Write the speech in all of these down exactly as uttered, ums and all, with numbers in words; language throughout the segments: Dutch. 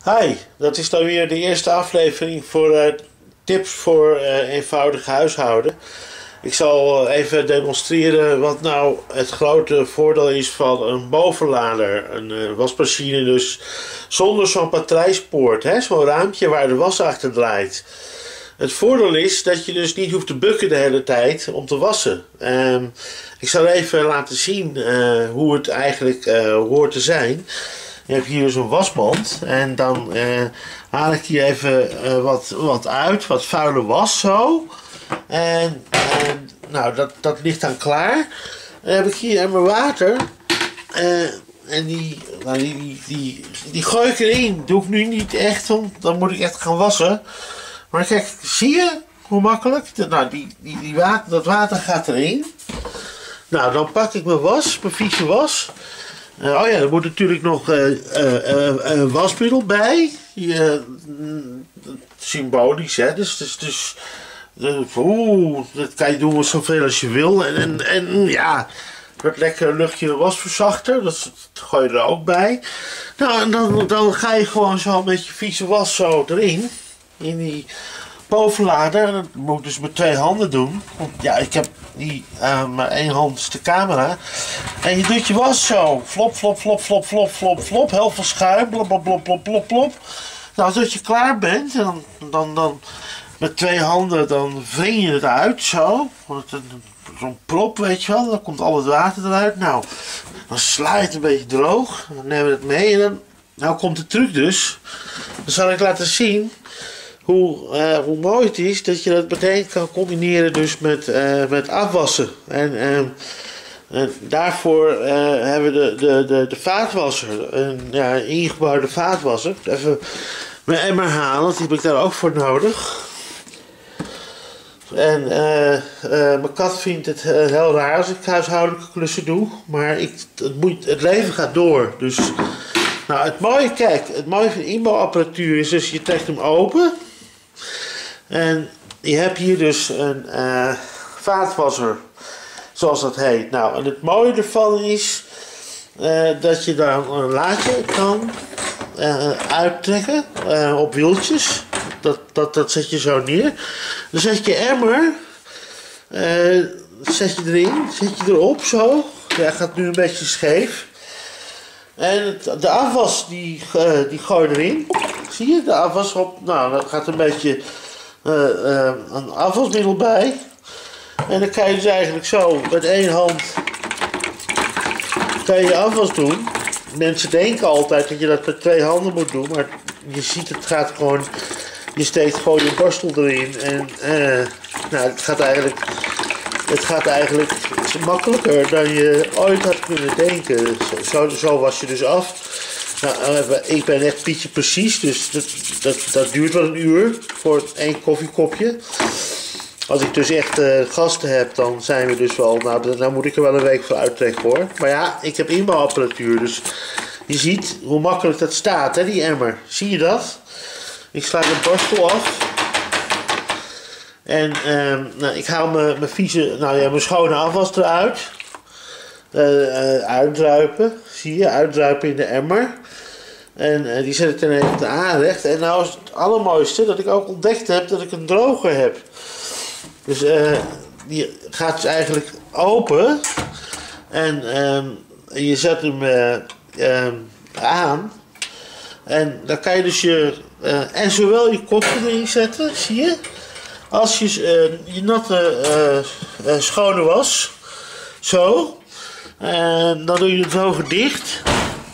Hi, dat is dan weer de eerste aflevering voor uh, tips voor uh, eenvoudig huishouden. Ik zal even demonstreren wat nou het grote voordeel is van een bovenlader. Een uh, wasmachine dus zonder zo'n patrijspoort, zo'n ruimtje waar de was achter draait. Het voordeel is dat je dus niet hoeft te bukken de hele tijd om te wassen. Uh, ik zal even laten zien uh, hoe het eigenlijk uh, hoort te zijn. Je hebt hier dus een wasmand en dan uh, haal ik hier even uh, wat, wat uit, wat vuile was zo. En, en nou, dat, dat ligt dan klaar. Dan heb ik hier emmer water. Uh, en die, nou, die, die, die, die gooi ik erin. Doe ik nu niet echt, want dan moet ik echt gaan wassen. Maar kijk, zie je hoe makkelijk? Nou, die, die, die water, dat water gaat erin. Nou, dan pak ik mijn was, mijn vieze was. Uh, oh ja, er moet natuurlijk nog uh, uh, uh, uh, wasmiddel bij. Uh, symbolisch, hè. Dus, dus, dus uh, oeh, dat kan je doen zoveel als je wil. En, en, en ja, dat lekker luchtje wasverzachter, dat gooi je er ook bij. Nou, en dan, dan ga je gewoon zo met je vieze was zo erin. In die bovenlader. Dat moet ik dus met twee handen doen. Want ja, ik heb die, uh, maar één hand is de camera. En je doet je was zo. Flop, flop, flop, flop, flop, flop, flop. Heel veel schuim. Blop, blop, blop, blop, blop, blop. Nou, als je klaar bent, dan, dan, dan met twee handen, dan wring je het uit, zo. Zo'n prop, weet je wel. Dan komt al het water eruit. Nou, dan sla je het een beetje droog. Dan nemen we het mee. En dan, nou komt de truc dus. Dan zal ik laten zien Hoe, uh, hoe mooi het is dat je dat meteen kan combineren dus met, uh, met afwassen. En, uh, en daarvoor uh, hebben we de, de, de, de vaatwasser, een ja, ingebouwde vaatwasser. Even mijn emmer halen, want die heb ik daar ook voor nodig. En uh, uh, mijn kat vindt het uh, heel raar als ik huishoudelijke klussen doe. Maar ik, het, moet, het leven gaat door. Dus, nou, het mooie, kijk, het mooie van de inbouwapparatuur is dus je trekt hem open. En je hebt hier dus een uh, vaatwasser, zoals dat heet. Nou, en het mooie ervan is uh, dat je dan een laadje kan uh, uittrekken uh, op wieltjes. Dat, dat, dat zet je zo neer. Dan zet je emmer, uh, zet je erin, zet je erop zo. Ja, gaat nu een beetje scheef. En het, de afwas die, uh, die gooi je erin. Zie je, de afwas op, nou, dat gaat een beetje uh, uh, een afwasmiddel bij. En dan kan je dus eigenlijk zo met één hand kan je, je afwas doen. Mensen denken altijd dat je dat met twee handen moet doen, maar je ziet het gaat gewoon, je steekt gewoon je borstel erin en uh, nou, het gaat eigenlijk, het gaat eigenlijk makkelijker dan je ooit had kunnen denken. Zo, zo was je dus af. Nou, ik ben echt Pietje precies, dus dat, dat, dat duurt wel een uur voor één koffiekopje. Als ik dus echt uh, gasten heb, dan zijn we dus wel, nou, dan moet ik er wel een week voor uittrekken hoor. Maar ja, ik heb inbouwapparatuur, dus je ziet hoe makkelijk dat staat, hè, die emmer. Zie je dat? Ik sla de borstel af. En uh, nou, ik haal mijn, mijn vieze, nou ja, mijn schone afwas eruit. Uh, uh, uitdruipen, zie je, uitdruipen in de emmer. En uh, die zet ik dan even op de aanrecht. En nou is het allermooiste dat ik ook ontdekt heb dat ik een droger heb. Dus uh, die gaat dus eigenlijk open. En uh, je zet hem uh, uh, aan. En dan kan je dus je, uh, en zowel je kopje erin zetten, zie je. Als je uh, je natte uh, uh, schone was. Zo. En dan doe je het hoger dicht.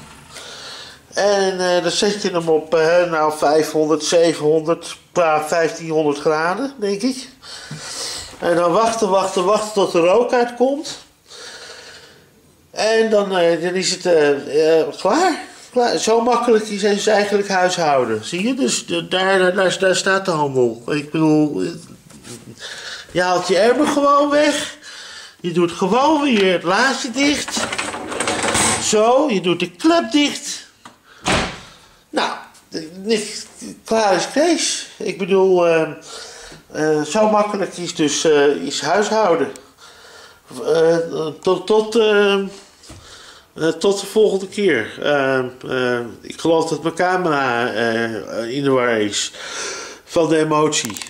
En uh, dan zet je hem op uh, nou vijfhonderd, zevenhonderd, vijftienhonderd graden, denk ik. En dan wachten, wachten, wachten tot de rook uitkomt. En dan, uh, dan is het uh, uh, klaar. klaar. Zo makkelijk is het eigenlijk huishouden. Zie je? Dus de, daar, daar, daar staat de handel. Ik bedoel, je haalt je emmer gewoon weg. Je doet gewoon weer het laadje dicht. Zo, je doet de klep dicht. Nou, klaar is Kees. Ik bedoel, uh, uh, zo makkelijk is dus uh, is huishouden. Uh, tot, tot, uh, Uh, tot de volgende keer. Uh, uh, ik geloof dat mijn camera uh, in de war is van de emotie.